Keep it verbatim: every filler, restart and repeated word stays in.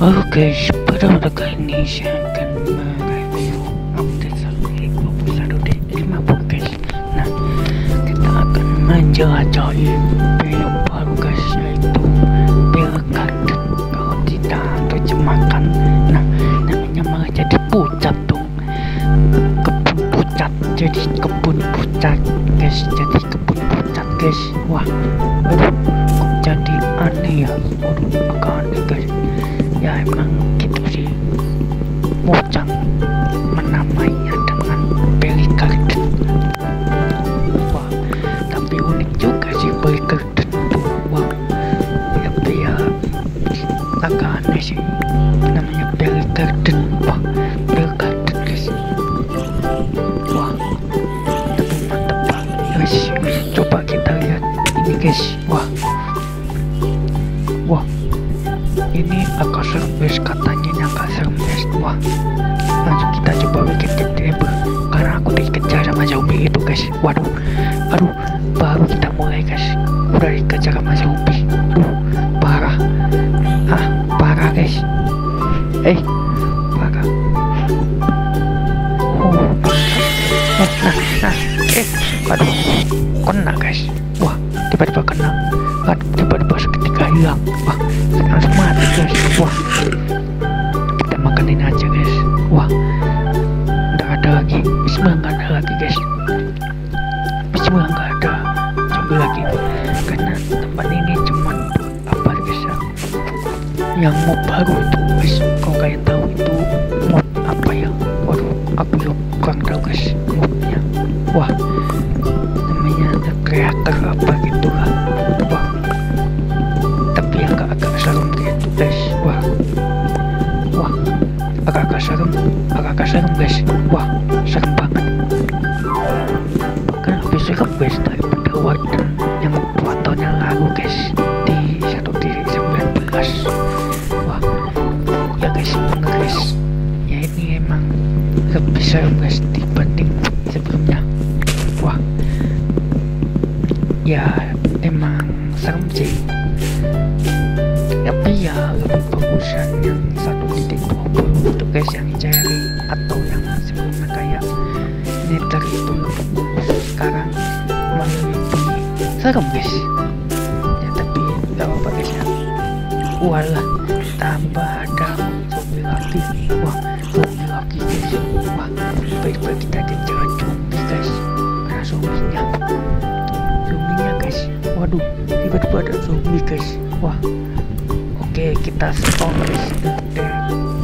Halo guys, pada pada kali ini saya akan mereview update sampai dua puluh satu titik lima puluh guys. Nah, kita akan menjelajahi film baru guys, yaitu Bear Garden. Kalau tidak terjemahkan, nah namanya malah jadi pucat dong. Kebun pucat, jadi kebun pucat guys, jadi kebun pucat guys. Wah, aduh, kok jadi aneh ya? Waduh, agak aneh guys. Ya emang gitu sih, Mojang menamainya dengan Bear Garden. Wah, tapi unik juga sih Bear Garden tuh. Wah, ya, ya agak aneh sih namanya Bear Garden. Wah, Bear Garden guys. Wah, tapi mantep banget guys. Coba kita lihat ini guys. Wah, wah, ini agak serem guys, katanya ini agak serem guys. Wah, langsung kita coba bikin tiba-tiba karena aku dikejar sama zombie itu guys. Waduh, aduh, baru kita mulai guys, udah dikejar sama zombie. Aduh, parah, ah parah guys. Eh, parah. Oh, nah, nah, nah, eh, aduh, kena guys. Wah, tiba-tiba kena. Aduh, tiba-tiba seketika hilang. Wah, langsung mati guys. Wah, kita makanin aja guys. Wah, nggak ada lagi. Bismillah, nggak ada lagi guys. Bismillah, nggak ada zombie lagi. Karena tempat ini cuma apa guys ya, yang mob baru itu guys. Kalau kalian tahu itu mob apa ya? Waduh, aku juga kurang tahu guys mobnya. Wah, namanya The Creator apa gitu lah. Wah, tapi agak-agak serem gitu guys. Wah, wah, agak-agak serem, agak-agak serem guys. Wah, serem banget. Bahkan lebih serem guys daripada Warden yang dua tahun yang lalu guys, di satu titik sembilan belas. Wah, ya guys, bener guys. Ya ini emang lebih serem guys dibanding sebelumnya. Wah, ya emang serem sih, tapi ya lebih bagusan yang satu titik dua puluh itu guys, yang Cherry atau yang sebelumnya kayak Nether itu lebih bagus. Sekarang malah lebih serem guys ya, tapi gak apa-apa guys ya. Walah, tambah ada zombie lagi. Wah, zombie lagi guys. Wah, baik-baik kita kejar zombie guys, karena zombinya zombinya guys. Waduh, tiba-tiba ada zombie guys. Wah, oke, kita spawn guys.